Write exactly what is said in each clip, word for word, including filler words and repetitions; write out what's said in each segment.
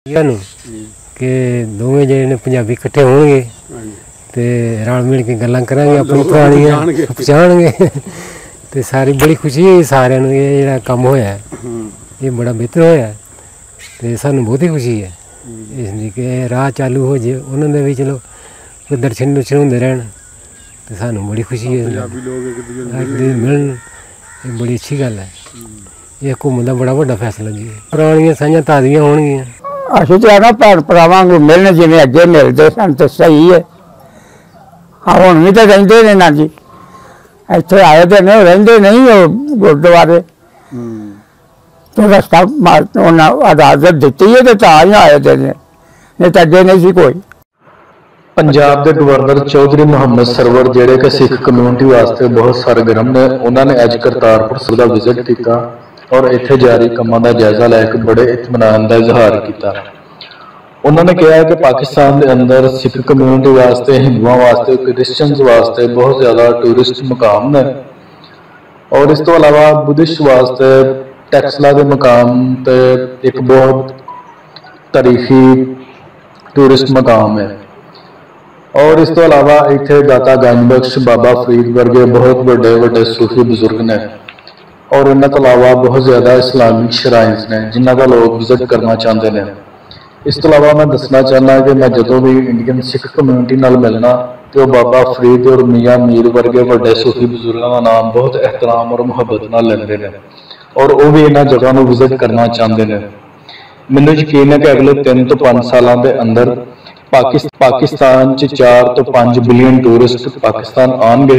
कि दोवें ਜਿਹੜੇ ਨੇ ਪੰਜਾਬੀ ਇਕੱਠੇ ਹੋਣਗੇ ਤੇ ਰਲ ਮਿਲ ਕੇ ਗੱਲਾਂ ਕਰਾਂਗੇ, ਆਪਣੀ ਪੁਰਾਣੀਆਂ ਪਛਾਣਗੇ ਤੇ ਸਾਰੀ ਬੜੀ ਖੁਸ਼ੀ ਹੋਈ ਸਾਰਿਆਂ ਨੂੰ। ਇਹ ਜਿਹੜਾ ਕੰਮ ਹੋਇਆ ਇਹ ਬੜਾ ਬਿਹਤਰ ਹੋਇਆ ਤੇ ਸਾਨੂੰ ਬਹੁਤ ਹੀ ਖੁਸ਼ੀ ਹੈ ਇਸ ਦੀ ਕਿ ਰਾਹ ਚਾਲੂ ਹੋ ਜੇ ਉਹਨਾਂ ਦੇ ਵੀ ਚਲੋ ਕੋਈ ਦਰਸ਼ਨ ਦੁਰਸ਼ਨ ਹੁੰਦੇ ਰਹਿਣ ਤੇ ਸਾਨੂੰ ਬੜੀ ਖੁਸ਼ੀ ਹੈ। ਮਿਲਣ ਇਹ ਬੜੀ ਅੱਛੀ ਗੱਲ ਹੈ। ਇਹ ਘੁੰਮਣ ਦਾ ਬੜਾ ਵੱਡਾ ਫੈਸਲਾ ਜੀ। ਪੁਰਾਣੀਆਂ ਸਾਂਝਾਂ ਤਾਜ਼ੀਆਂ ਹੋਣਗੀਆਂ। ਅਸੀਂ ਤਾਂ ਨਾ ਭੈਣ ਭਰਾਵਾਂ ਨੂੰ ਮਿਲਣ ਜਿਵੇਂ ਅੱਗੇ ਮਿਲਦੇ ਸਨ ਤਾਂ ਸਹੀ ਹੈ। ਹਾਂ ਹੁਣ ਵੀ ਤਾਂ ਰਹਿੰਦੇ ਨੇ ਨਾ ਜੀ, ਇੱਥੇ ਆਏ ਦੇ ਨੇ, ਰਹਿੰਦੇ ਨਹੀਂ ਉਹ ਗੁਰਦੁਆਰੇ ਤੋਂ ਰਸਤਾ ਉਹਨਾਂ ਇਜਾਜ਼ਤ ਦਿੱਤੀ ਹੈ ਤੇ ਤਾਂ ਹੀ ਆਏ ਦੇ ਨੇ, ਨਹੀਂ ਤਾਂ ਅੱਗੇ ਨਹੀਂ ਸੀ ਕੋਈ। पंजाब के गवर्नर चौधरी मुहम्मद सरवर जेडे कि सिख कम्यूनिटी वास्ते बहुत सरगर्म ने, उन्होंने अज करतारपुर साहिब का विजिट किया और इत्थे जारी कामां दा जायजा लैके बड़े इत्मीनान का इजहार किया। उन्होंने कहा कि पाकिस्तान के अंदर सिख कम्यूनिटी वास्ते, हिंदुओं वास्ते, क्रिश्चियंस वास्ते बहुत ज़्यादा टूरिस्ट मकाम ने और इस तो अलावा बुद्धिस्ट वास्ते टैक्सला के मकाम ते एक बहुत तारीखी टूरिस्ट मकाम है। और इस तो अलावा इत्थे दाता गंजबख्श बाबा फरीद वर्गे बहुत बड़े बड़े सूफी बुजुर्ग ने और इन्होंने तो अलावा बहुत ज़्यादा इस्लामिक शराइन्स ने जिन्हों का लोग विजिट करना चाहते हैं। इस तो अलावा मैं दसना चाहना कि मैं जो भी इंडियन सिख कम्यूनिटी नाल मिलना तो बाबा फरीद और मियाँ मीर वर्गे बड़े सूफी बुजुर्गों का नाम बहुत एहतराम और मुहब्बत नाल लेंदे ने और वो भी इन्होंने जगह को विजिट करना चाहते हैं। मैनूं यकीन है कि अगले तीन तो पाँच सालों के अंदर पाकिस्तान पाकिस्तान च चार तो पाँच बिलियन टूरिस्ट पाकिस्तान आएंगे।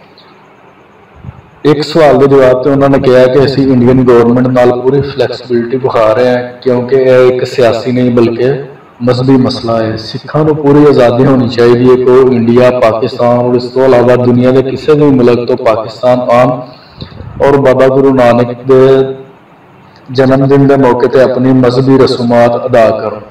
एक सवाल के जवाब तो उन्होंने कहा कि असी इंडियन गवर्नमेंट नाल पूरी फ्लैक्सीबिलिटी विखा रहे हैं क्योंकि यह एक सियासी नहीं बल्कि मजहबी मसला है। सिखां को पूरी आज़ादी होनी चाहिए कि इंडिया, पाकिस्तान और इस तो अलावा दुनिया के किसी भी मुल्क तो पाकिस्तान आन और बाबा गुरु नानक के जन्मदिन के मौके पर अपनी मजहबी रसूमात अदा करन।